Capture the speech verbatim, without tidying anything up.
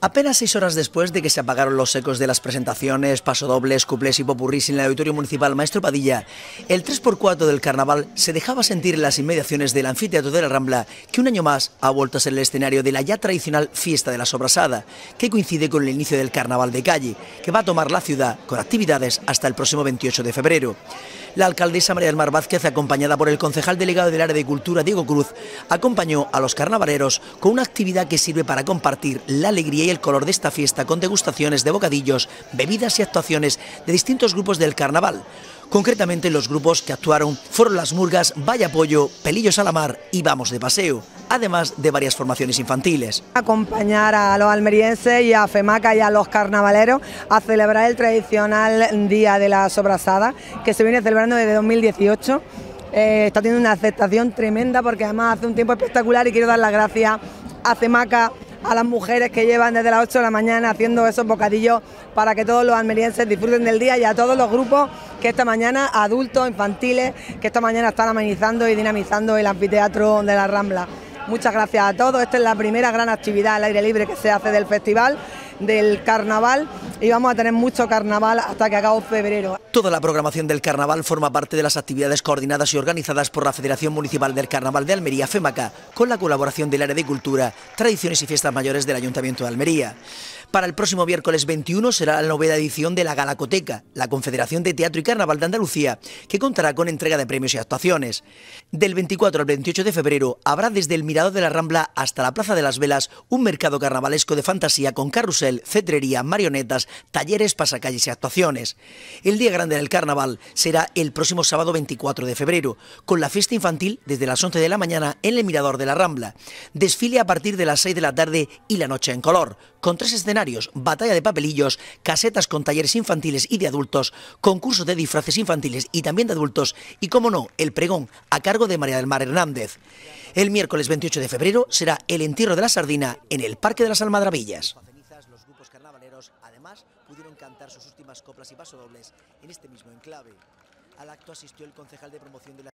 Apenas seis horas después de que se apagaron los ecos de las presentaciones, pasodobles, cuplés y popurrís en el Auditorio Municipal Maestro Padilla, el tres por cuatro del carnaval se dejaba sentir en las inmediaciones del Anfiteatro de la Rambla, que un año más ha vuelto a ser el escenario de la ya tradicional Fiesta de la Sobrasada, que coincide con el inicio del Carnaval de Calle, que va a tomar la ciudad con actividades hasta el próximo veintiocho de febrero. La alcaldesa María del Mar Vázquez, acompañada por el concejal delegado del área de Cultura, Diego Cruz, acompañó a los carnavaleros con una actividad que sirve para compartir la alegría y el color de esta fiesta con degustaciones de bocadillos, bebidas y actuaciones de distintos grupos del carnaval. Concretamente, los grupos que actuaron fueron las Murgas, Vaya Pollo, Pelillos a la Mar y Vamos de Paseo, además de varias formaciones infantiles. Acompañar a los almerienses y a FEMACA y a los carnavaleros a celebrar el tradicional Día de la Sobrasada, que se viene celebrando desde dos mil dieciocho. Eh, está teniendo una aceptación tremenda porque además hace un tiempo espectacular, y quiero dar las gracias a FEMACA, a las mujeres que llevan desde las ocho de la mañana haciendo esos bocadillos para que todos los almerienses disfruten del día, y a todos los grupos que esta mañana, adultos, infantiles, que esta mañana están amenizando y dinamizando el anfiteatro de la Rambla. Muchas gracias a todos. Esta es la primera gran actividad al aire libre que se hace del festival, del carnaval, y vamos a tener mucho carnaval hasta que acabe febrero. Toda la programación del carnaval forma parte de las actividades coordinadas y organizadas por la Federación Municipal del Carnaval de Almería, FEMACA, con la colaboración del área de Cultura, Tradiciones y Fiestas Mayores del Ayuntamiento de Almería. Para el próximo miércoles veintiuno será la novena edición de la Galacoteca, la Confederación de Teatro y Carnaval de Andalucía, que contará con entrega de premios y actuaciones. Del veinticuatro al veintiocho de febrero habrá desde el Mirador de la Rambla hasta la Plaza de las Velas un mercado carnavalesco de fantasía con carrusel, cetrería, marionetas, talleres, pasacalles y actuaciones. El día grande del carnaval será el próximo sábado veinticuatro de febrero, con la fiesta infantil desde las once de la mañana en el Mirador de la Rambla, desfile a partir de las seis de la tarde y la noche en color, con tres escenarios: batalla de papelillos, casetas con talleres infantiles y de adultos, concursos de disfraces infantiles y también de adultos y, como no, el pregón a cargo de María del Mar Hernández. El miércoles veintiocho de febrero será el entierro de la sardina en el Parque de las Almadrabillas. Los grupos carnavaleros además pudieron cantar sus últimas coplas y pasodobles en este mismo enclave. Al acto asistió el concejal de promoción de la